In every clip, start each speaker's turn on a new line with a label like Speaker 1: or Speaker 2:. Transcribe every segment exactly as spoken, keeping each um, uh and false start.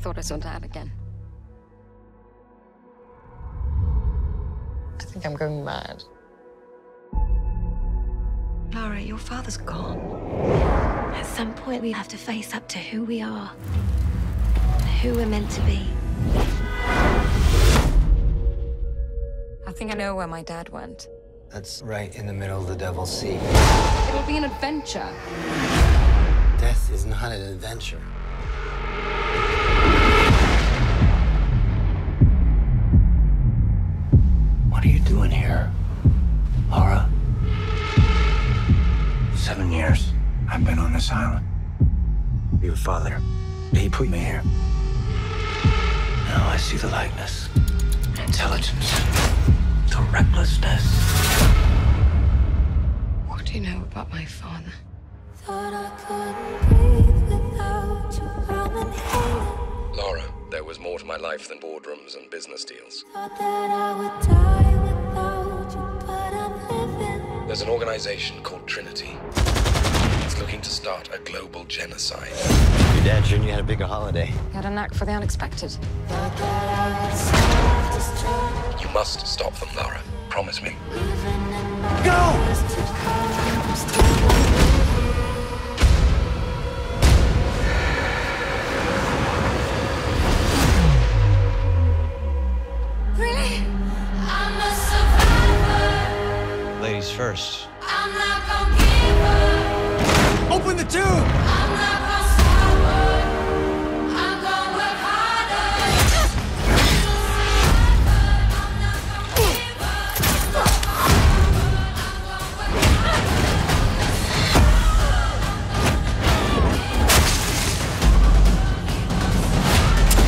Speaker 1: thought I saw Dad again.
Speaker 2: I think I'm going mad.
Speaker 3: Lara, your father's gone.
Speaker 4: At some point, we have to face up to who we are, who we're meant to be.
Speaker 1: I think I know where my dad went.
Speaker 5: That's right in the middle of the Devil's Sea.
Speaker 1: It'll be an adventure.
Speaker 5: Death is not an adventure. What are you doing here, Lara?
Speaker 6: Seven years I've been on this island. Your father, he put me here.
Speaker 5: Now I see the likeness, intelligence, the recklessness.
Speaker 1: What do you know about my father?
Speaker 4: Thought I couldn't breathe without you. I'm inhaling.
Speaker 7: Lara, there was more to my life than boardrooms and business deals.
Speaker 4: Thought that I would die without you, but I'm living.
Speaker 7: There's an organization called Trinity. It's looking to start a global genocide.
Speaker 5: Your dad sure knew you had a bigger holiday.
Speaker 1: He had a knack for the unexpected.
Speaker 4: Thought that I would self-destruct.
Speaker 7: You must stop them, Lara. Promise me.
Speaker 4: Really? I'm a survivor.
Speaker 6: Ladies first.
Speaker 4: I'm not gonna give up.
Speaker 6: Open the tube!
Speaker 4: I'm not gonna stop her. I'm gonna work harder. I'm not gonna give up. I'm gonna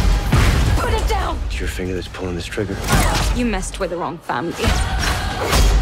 Speaker 4: work harder.
Speaker 1: Put it down!
Speaker 5: It's your finger that's pulling this trigger.
Speaker 1: You messed with the wrong family.